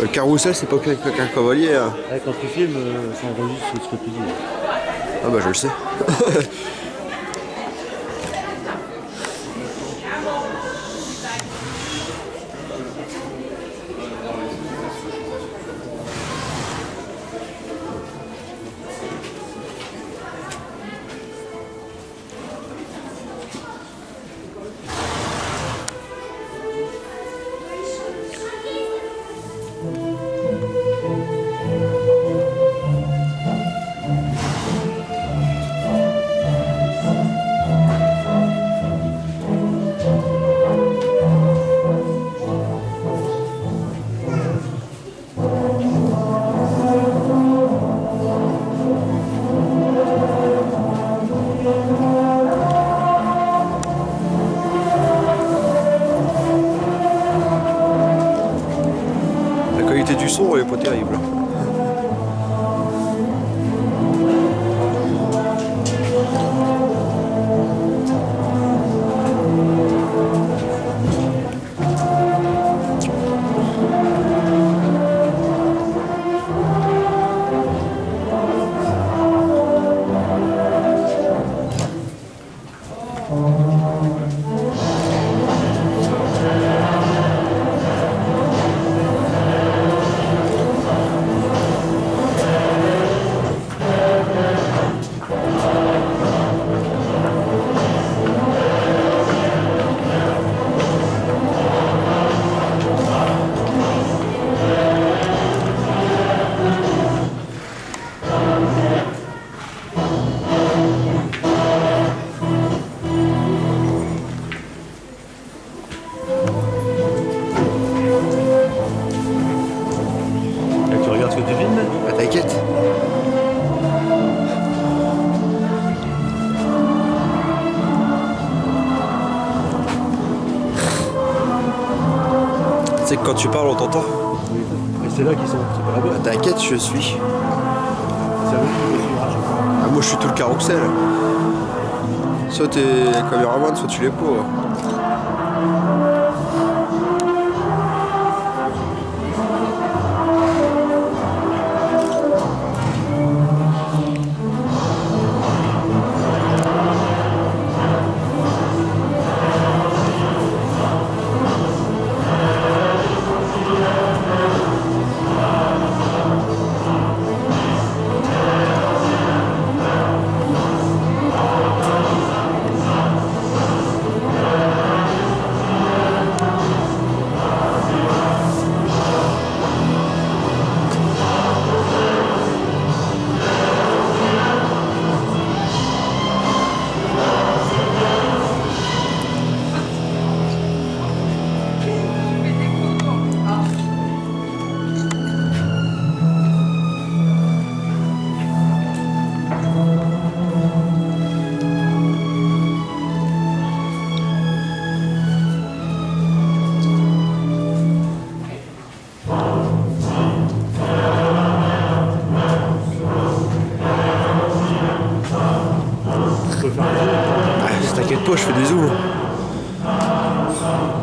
Le carrousel, c'est pas qu'un cavalier. Hein. Ouais, quand tu filmes, ça enregistre ce que tu dis. Ah bah je le sais. La qualité du son elle est pas terrible. Tu regardes ce que tu filmes? Ah t'inquiète. Tu sais que quand tu parles on t'entend. Oui. Et c'est là qu'ils sont, c'est pas là-bas. Ah, t'inquiète, je suis. C'est à vous qui me suivra, je crois. Ah, moi je suis tout le carrousel. Soit t'es caméraman, soit tu l'es pas. Tu peux faire un zoom. Ah, t'inquiète pas, je fais des zooms.